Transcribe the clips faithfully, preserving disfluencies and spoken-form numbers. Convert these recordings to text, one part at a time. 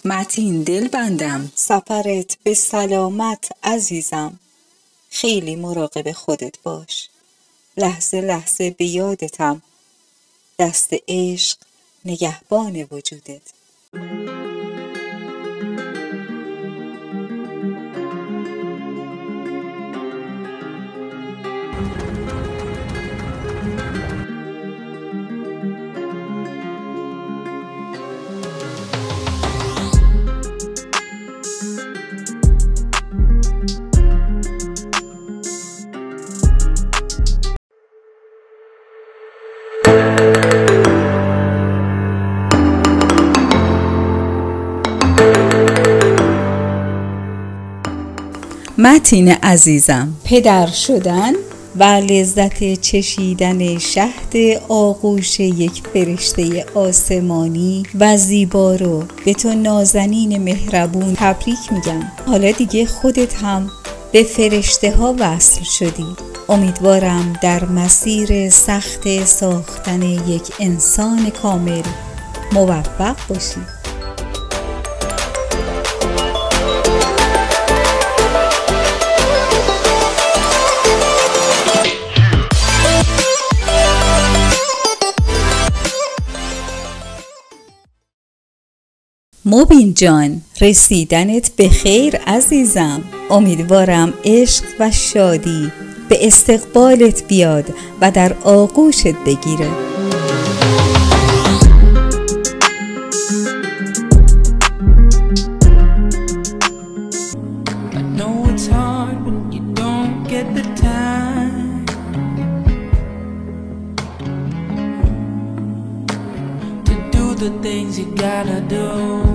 متین دل بندم، سفرت به سلامت عزیزم. خیلی مراقب خودت باش، لحظه لحظه به یادتم، دست عشق نگهبان وجودت. متین عزیزم، پدر شدن و لذت چشیدن شهد آغوش یک فرشته آسمانی و زیبا رو به تو نازنین مهربون تبریک میگم. حالا دیگه خودت هم به فرشته ها وصل شدی. امیدوارم در مسیر سخت ساختن یک انسان کامل موفق باشی. مبین جان، رسیدنت به خیر عزیزم. امیدوارم عشق و شادی به استقبالت بیاد و در آغوشت بگیره. The things you gotta do,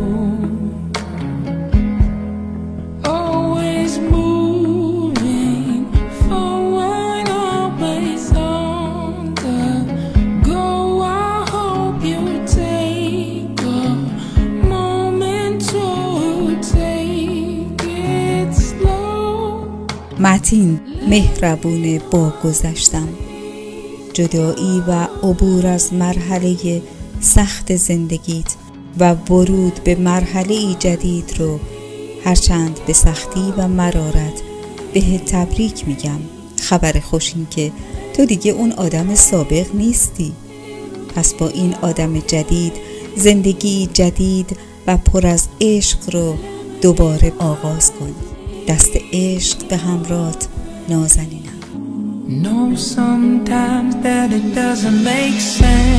always moving forward, always on the go. I hope you take a moment to take it slow. متین مهربون با گذشتم، جدایی و عبور از مرحله سخت زندگیت و ورود به مرحله جدید رو هرچند به سختی و مرارت به تبریک میگم. خبر خوش این که تو دیگه اون آدم سابق نیستی. پس با این آدم جدید زندگی جدید و پر از عشق رو دوباره آغاز کن. دست عشق به همراهت نازنینم. Know sometimes that it doesn't make sense.